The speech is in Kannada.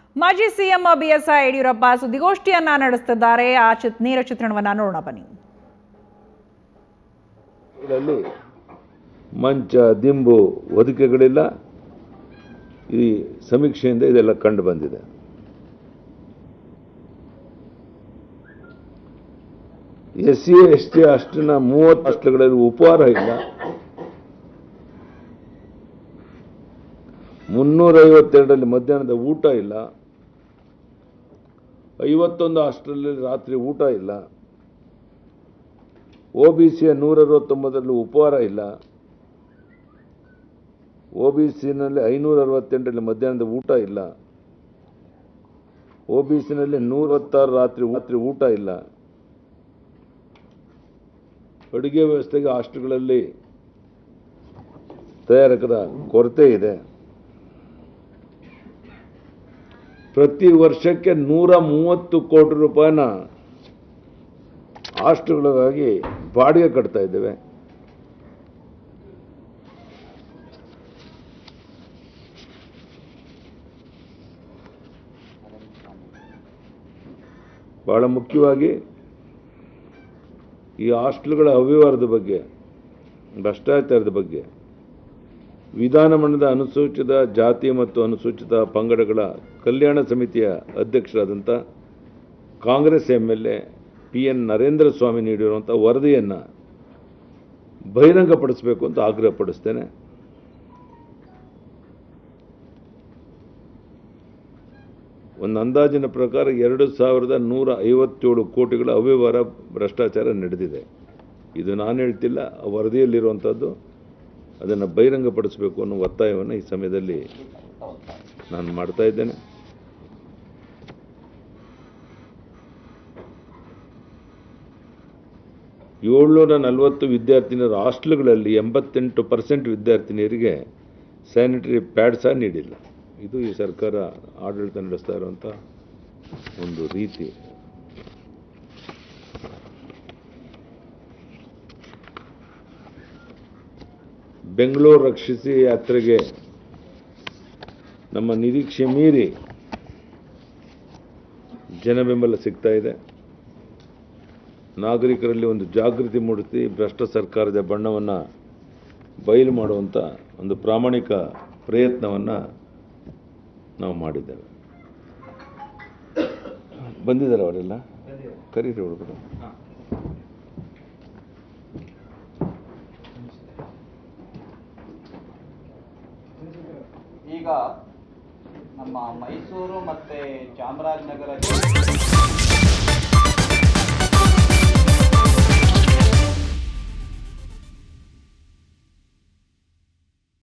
ಮಾಜಿ ಸಿಎಂ ಬಿಎಸ್ ಯಡಿಯೂರಪ್ಪ ಸುದ್ದಿಗೋಷ್ಠಿಯನ್ನ ನಡೆಸುತ್ತಿದ್ದಾರೆ. ಆ ನೇರ ಚಿತ್ರಣವನ್ನ ನೋಡೋಣ ಬನ್ನಿ. ಇದರಲ್ಲಿ ಮಂಚ ದಿಂಬು ಒದಕೆಗಳಿಲ್ಲ. ಈ ಸಮೀಕ್ಷೆಯಿಂದ ಇದೆಲ್ಲ ಕಂಡು ಬಂದಿದೆ. SC ST ಅಷ್ಟನ್ನ 30 ಹಾಸ್ಟೆಲ್ಗಳಲ್ಲಿ ಉಪಹಾರ ಇಲ್ಲ. 352ರಲ್ಲಿ ಮಧ್ಯಾಹ್ನದ ಊಟ ಇಲ್ಲ. 51 ಹಾಸ್ಟೆಲಲ್ಲಿ ರಾತ್ರಿ ಊಟ ಇಲ್ಲ. OBCಯ 169ರಲ್ಲಿ ಉಪಹಾರ ಇಲ್ಲ. OBCನಲ್ಲಿ 568ರಲ್ಲಿ ಮಧ್ಯಾಹ್ನದ ಊಟ ಇಲ್ಲ. OBCನಲ್ಲಿ 126 ರಾತ್ರಿ ಊಟ ಇಲ್ಲ. ಅಡುಗೆ ವ್ಯವಸ್ಥೆಗೆ ಹಾಸ್ಟೆಲ್ಗಳಲ್ಲಿ ತಯಾರಕರ ಕೊರತೆ ಇದೆ. ಪ್ರತಿ ವರ್ಷಕ್ಕೆ 130 ಕೋಟಿ ರೂಪಾಯಿನ ಹಾಸ್ಟೆಲ್ಗಳಿಗಾಗಿ ಬಾಡಿಗೆ ಕಟ್ತಾ ಇದ್ದೇವೆ. ಬಹಳ ಮುಖ್ಯವಾಗಿ ಈ ಹಾಸ್ಟೆಲ್ಗಳ ಅವ್ಯವಹಾರದ ಬಗ್ಗೆ, ಭ್ರಷ್ಟಾಚಾರದ ಬಗ್ಗೆ ವಿಧಾನಮಂಡಲದ ಅನುಸೂಚಿತ ಜಾತಿ ಮತ್ತು ಅನುಸೂಚಿತ ಪಂಗಡಗಳ ಕಲ್ಯಾಣ ಸಮಿತಿಯ ಅಧ್ಯಕ್ಷರಾದಂಥ ಕಾಂಗ್ರೆಸ್ MLA PN ನರೇಂದ್ರ ಸ್ವಾಮಿ ನೀಡಿರುವಂಥ ವರದಿಯನ್ನು ಬಹಿರಂಗಪಡಿಸಬೇಕು ಅಂತ ಆಗ್ರಹಪಡಿಸ್ತೇನೆ. ಒಂದು ಅಂದಾಜಿನ ಪ್ರಕಾರ 2157 ಕೋಟಿಗಳ ಅವ್ಯವಹಾರ ಭ್ರಷ್ಟಾಚಾರ ನಡೆದಿದೆ. ಇದು ನಾನು ಹೇಳ್ತಿಲ್ಲ, ಆ ವರದಿಯಲ್ಲಿರುವಂಥದ್ದು. ಅದನ್ನು ಬಹಿರಂಗಪಡಿಸಬೇಕು ಅನ್ನೋ ಒತ್ತಾಯವನ್ನು ಈ ಸಮಯದಲ್ಲಿ ನಾನು ಮಾಡ್ತಾ ಇದ್ದೇನೆ. ವಿದ್ಯಾರ್ಥಿನಿಯರ ಹಾಸ್ಟೆಲ್ಗಳಲ್ಲಿ 88% ವಿದ್ಯಾರ್ಥಿನಿಯರಿಗೆ ಸ್ಯಾನಿಟರಿ ಪ್ಯಾಡ್ ಸಹ ನೀಡಿಲ್ಲ. ಇದು ಈ ಸರ್ಕಾರ ಆಡಳಿತ ನಡೆಸ್ತಾ ಇರುವಂಥ ಒಂದು ರೀತಿ. ಬೆಂಗಳೂರು ರಕ್ಷಿಸಿ ಯಾತ್ರೆಗೆ ನಮ್ಮ ನಿರೀಕ್ಷೆ ಮೀರಿ ಜನಬೆಂಬಲ ಸಿಗ್ತಾ ಇದೆ. ನಾಗರಿಕರಲ್ಲಿ ಒಂದು ಜಾಗೃತಿ ಮೂಡಿಸಿ ಭ್ರಷ್ಟ ಸರ್ಕಾರದ ಬಣ್ಣವನ್ನು ಬಯಲು ಮಾಡುವಂಥ ಒಂದು ಪ್ರಾಮಾಣಿಕ ಪ್ರಯತ್ನವನ್ನು ನಾವು ಮಾಡಿದ್ದೇವೆ. ಬಂದಿದ್ದಾರೆ ಅವರೆಲ್ಲ, ಕರೀರಿ ಹುಡುಗರು. ಈಗ ನಮ್ಮ ಮೈಸೂರು ಮತ್ತೆ ಚಾಮರಾಜನಗರ